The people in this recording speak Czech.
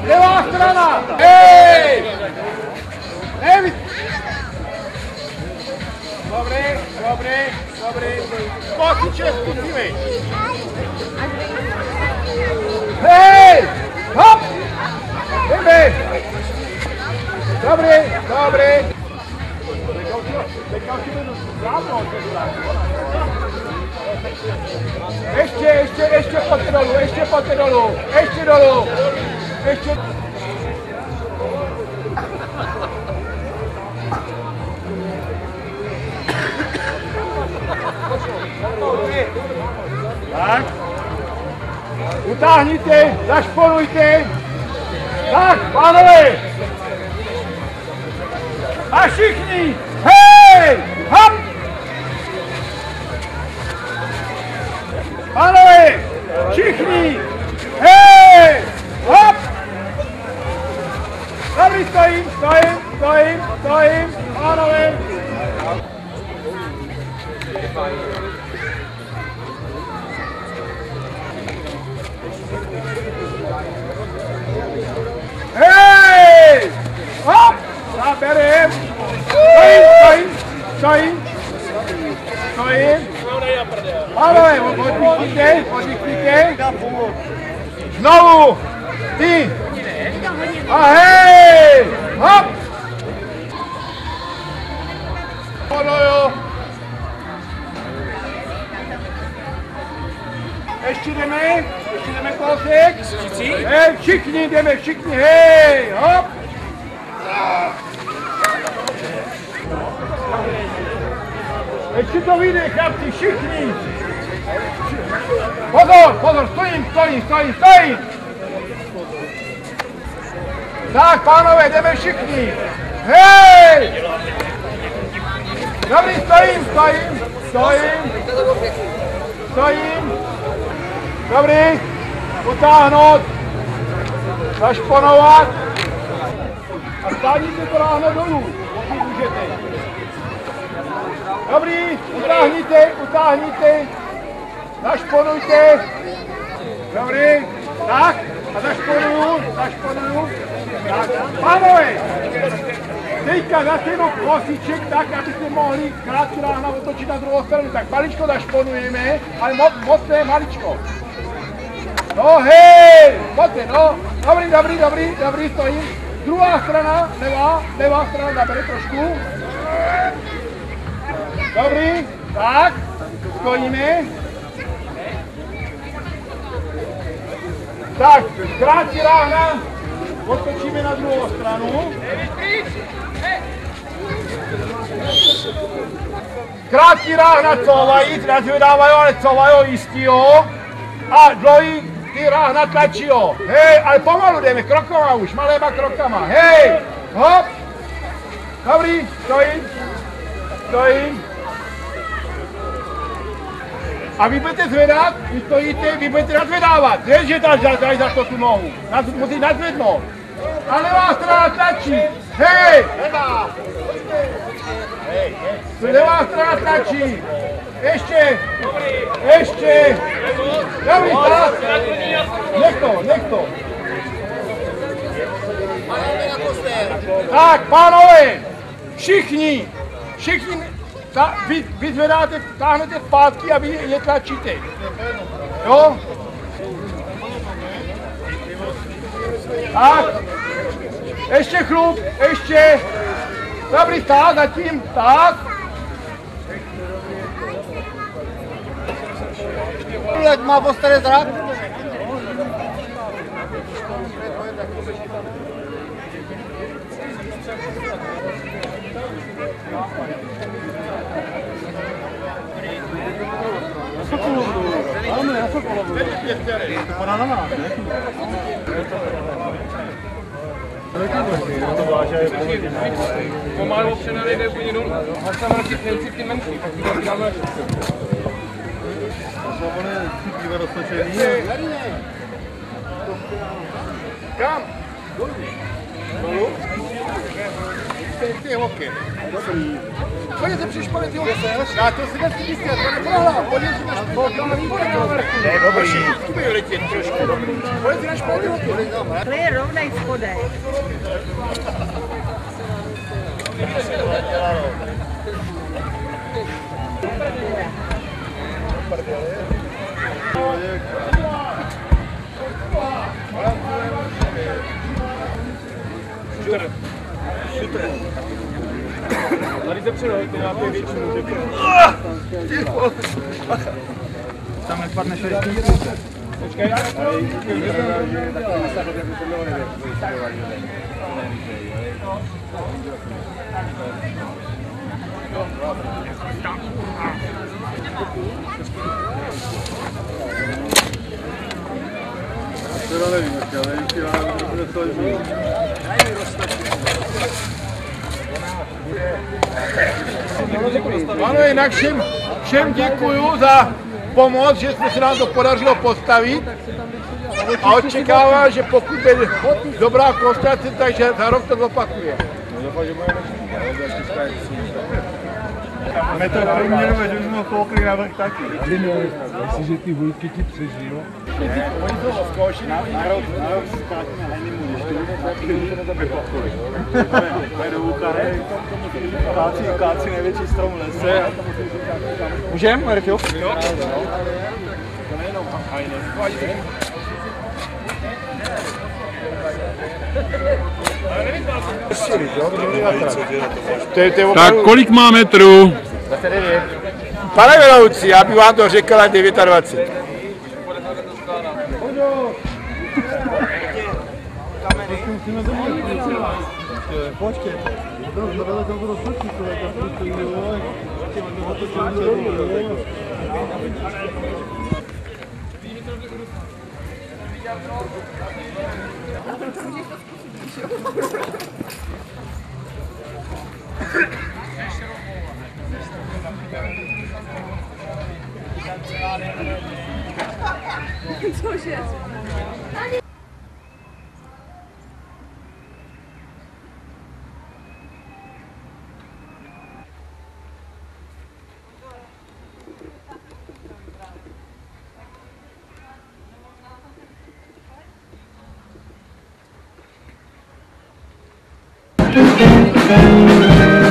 Levá strana! Hej! Hej! Dobrý. Kotiče, zkusíme. Hej! Hop! Jdeme! Dobrý. Ještě pojďte dolů, ještě dolů. Tak. Utáhněte, zašponujte. Tak, pánové. A všichni. Hej! Hop! Pánové, všichni. Hej! Hop! Dobrý, stojím. Pánové. Hej! Hop! Zaberem! Stojím! Pánové, oddychněte! Znovu! Ty! A hej! Hop! Podojo! Ještě jdeme kousek! Hej, všichni, hej! Hop! Ještě to vyjde, chlapci, všichni! Pozor, stojím! Tak, pánové, jdeme všichni! Hej! Dobrý, stojím! Dobrý, utáhnout, zašponovat a stáhněte to ráhno dolů, pokud můžete. Dobrý, utáhněte, zašponujte. Dobrý, tak, a zašponuju. Tak, pánové, teďka zatím kosíček tak, abyste mohli krátce ráhna otočit na druhou stranu. Tak maličko zašponujeme, ale moc ne, maličko. No hej, pojďte, no. Dobrý, stojím. Druhá strana, levá strana, zabere trošku. Dobrý, tak, stojíme. Tak, krátce ráhna, otočíme na druhou stranu. Krátky ráhna covají, nazvedávají, ale covají jistýho. A dlouhý ty ráhna tlačího. Hej, ale pomalu jdeme, krokama už, maléma krokama. Hej, hop. Dobrý, stojím. A vy budete zvedat, vy stojíte, vy budete nazvedávat. Ne, že dáš za to tu nohu. Musíš nazvednout. A levá strana tlačí. Hej! Levá strana tlačí. Ještě. Dobrý, tak. Nech to. Tak, pánové, všichni, vy zvedáte, táhnete zpátky a vy je tlačíte. Jo? Tak, ještě chlup, ještě. Dobrý, tak, zatím, tak. Jak má postaré zrak? Pomalu občana nejde úplně dolů. Máš tam radši ty menší, pak ti dáme na všechno. On je cítlivě roztočený. Kam? Dolů. ty hoky. Dobrý. Pojďte přišpalit ty hoky. Já to si nechci jistě, to neprohlám. Pojďte na špejt, tam výborně na vrchu. Ne, dobrý. Všichni by letět trošku. Pojďte na špejt ty hoky. To je rovnej spodek. Šuter. Tady se přehoďte nějakou většinu. Tam nepadne 6 Počkej. Teda nevím, ale Ano, jinak všem děkuju za pomoc, že se nám to podařilo postavit a očekávám, že pokud bude dobrá konstelace, takže za rok to zopakuje. my to průměrujeme, že jsme ho koukli na vrch taky. Jestliže ty vojky ti přežijou. Oni jsou oskoušení. Na rok zkrátíme honeymoon, když ty vypachuli. Pojď do Vukary, kácí největší strom v lese. Můžem, Marťo? Jo. To nejenom hajny. Tak kolik má metrů? Pane vedoucí, já bych vám to řekl na 29. Počkej. Cože? Thank you.